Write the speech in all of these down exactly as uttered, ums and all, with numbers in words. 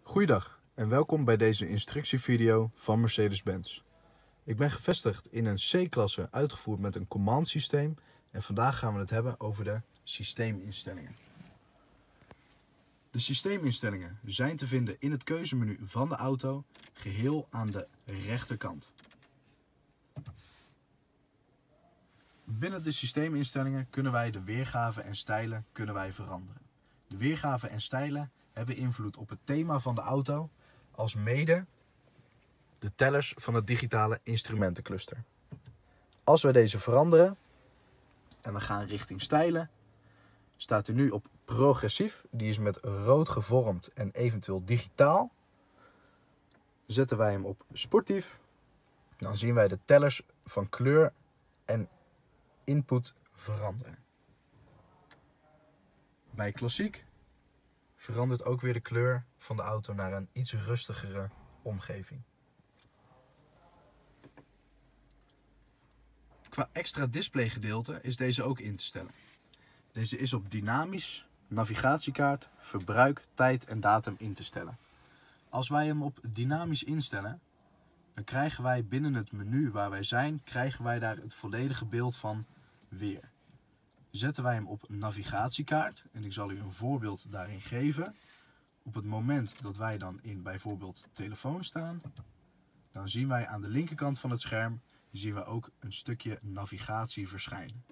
Goeiedag en welkom bij deze instructievideo van Mercedes-Benz. Ik ben gevestigd in een C-klasse uitgevoerd met een command systeem en vandaag gaan we het hebben over de systeeminstellingen. De systeeminstellingen zijn te vinden in het keuzemenu van de auto, geheel aan de rechterkant. Binnen de systeeminstellingen kunnen wij de weergave en stijlen kunnen wij veranderen. De weergave en stijlen hebben invloed op het thema van de auto, als mede de tellers van het digitale instrumentencluster. Als wij deze veranderen en we gaan richting stijlen, staat u nu op progressief, die is met rood gevormd en eventueel digitaal. Zetten wij hem op sportief, dan zien wij de tellers van kleur en input veranderen. Bij klassiek verandert ook weer de kleur van de auto naar een iets rustigere omgeving. Qua extra displaygedeelte is deze ook in te stellen. Deze is op dynamisch, navigatiekaart, verbruik, tijd en datum in te stellen. Als wij hem op dynamisch instellen, dan krijgen wij binnen het menu waar wij zijn, krijgen wij daar het volledige beeld van weer. Zetten wij hem op navigatiekaart, en ik zal u een voorbeeld daarin geven. Op het moment dat wij dan in bijvoorbeeld telefoon staan, dan zien wij aan de linkerkant van het scherm zien we ook een stukje navigatie verschijnen.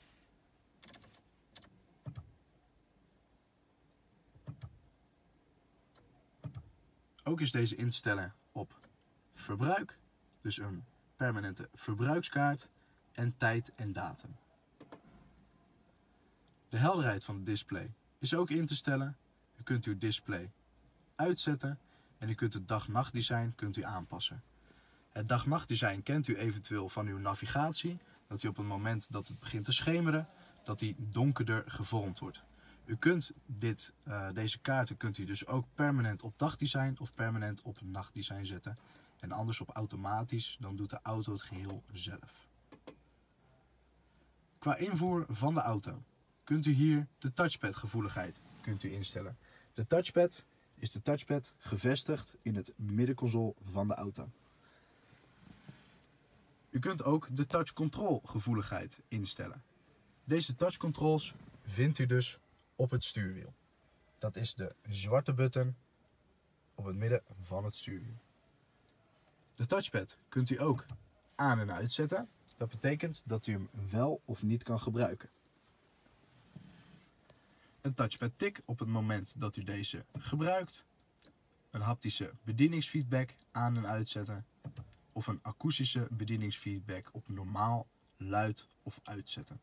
Ook is deze in te stellen op verbruik, dus een permanente verbruikskaart, en tijd en datum. De helderheid van het display is ook in te stellen. U kunt uw display uitzetten en u kunt het dag-nacht design kunt u aanpassen. Het dag-nacht design kent u eventueel van uw navigatie, dat hij op het moment dat het begint te schemeren, dat hij donkerder gevormd wordt. U kunt dit, uh, deze kaarten kunt u dus ook permanent op dagdesign of permanent op nachtdesign zetten. En anders op automatisch, dan doet de auto het geheel zelf. Qua invoer van de auto kunt u hier de touchpad gevoeligheid kunt u instellen. De touchpad is de touchpad gevestigd in het middenconsole van de auto. U kunt ook de touch control gevoeligheid instellen. Deze touch controls vindt u dus op het stuurwiel. Dat is de zwarte button op het midden van het stuurwiel. De touchpad kunt u ook aan en uitzetten. Dat betekent dat u hem wel of niet kan gebruiken. Een touchpad tik op het moment dat u deze gebruikt. Een haptische bedieningsfeedback aan en uitzetten. Of een akoestische bedieningsfeedback op normaal, luid of uitzetten.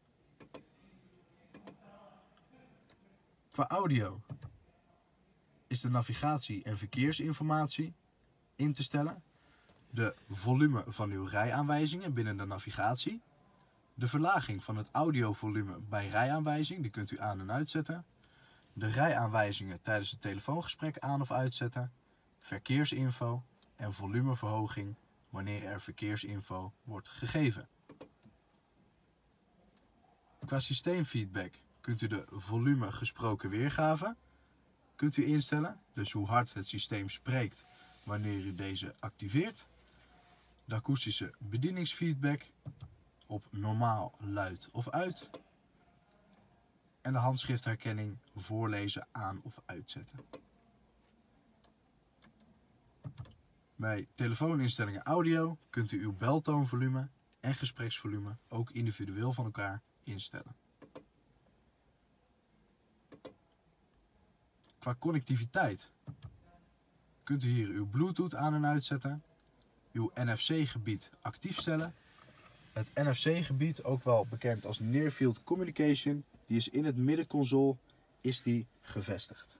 Qua audio is de navigatie en verkeersinformatie in te stellen. De volume van uw rijaanwijzingen binnen de navigatie. De verlaging van het audiovolume bij rijaanwijzing, die kunt u aan en uitzetten. De rijaanwijzingen tijdens het telefoongesprek aan of uitzetten. Verkeersinfo en volumeverhoging wanneer er verkeersinfo wordt gegeven. Qua systeemfeedback kunt u de volume gesproken weergave kunt u instellen. Dus hoe hard het systeem spreekt wanneer u deze activeert. De akoestische bedieningsfeedback op normaal, luid of uit. En de handschriftherkenning voorlezen aan of uitzetten. Bij telefooninstellingen audio kunt u uw beltoonvolume en gespreksvolume ook individueel van elkaar instellen. Qua connectiviteit kunt u hier uw Bluetooth aan en uitzetten. Uw N F C-gebied actief stellen. Het N F C-gebied, ook wel bekend als Near Field Communication, die is in het middenconsole is die gevestigd.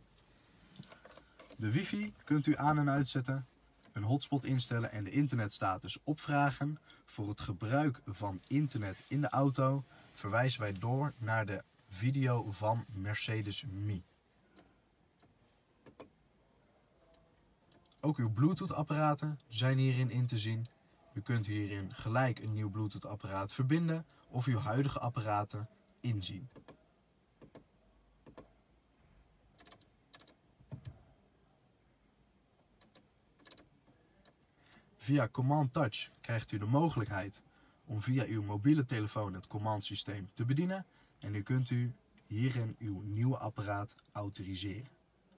De wifi kunt u aan en uitzetten, een hotspot instellen en de internetstatus opvragen. Voor het gebruik van internet in de auto verwijzen wij door naar de video van Mercedes Me. Ook uw Bluetooth-apparaten zijn hierin in te zien. U kunt hierin gelijk een nieuw Bluetooth-apparaat verbinden of uw huidige apparaten inzien. Via Command Touch krijgt u de mogelijkheid om via uw mobiele telefoon het commandsysteem te bedienen en u kunt u hierin uw nieuwe apparaat autoriseren.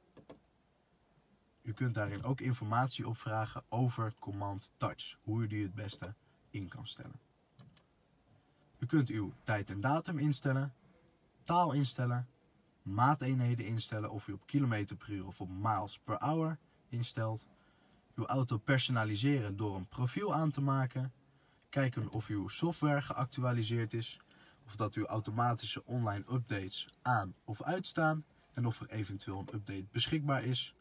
U kunt daarin ook informatie opvragen over Command Touch, hoe u die het beste in kan stellen. U kunt uw tijd en datum instellen, taal instellen, maateenheden instellen of u op kilometer per uur of op miles per hour instelt. Uw auto personaliseren door een profiel aan te maken. Kijken of uw software geactualiseerd is. Of dat uw automatische online updates aan of uitstaan. En of er eventueel een update beschikbaar is.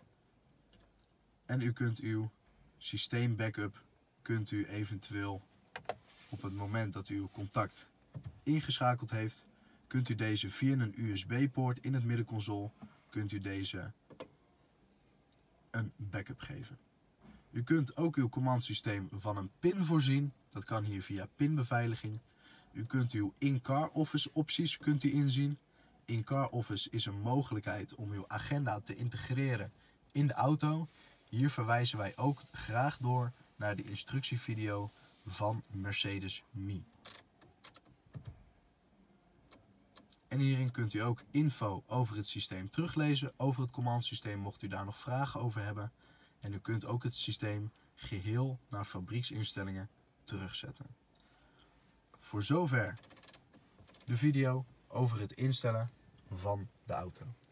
En u kunt uw systeem backup kunt u eventueel op het moment dat u uw contact ingeschakeld heeft, kunt u deze via een U S B-poort in het middenconsole kunt u deze een backup geven. U kunt ook uw commandsysteem van een pin voorzien. Dat kan hier via pinbeveiliging. U kunt uw in-car office opties kunt u inzien. In-car office is een mogelijkheid om uw agenda te integreren in de auto. Hier verwijzen wij ook graag door naar de instructievideo van Mercedes Me. En hierin kunt u ook info over het systeem teruglezen, over het commandsysteem mocht u daar nog vragen over hebben. En u kunt ook het systeem geheel naar fabrieksinstellingen terugzetten. Voor zover de video over het instellen van de auto.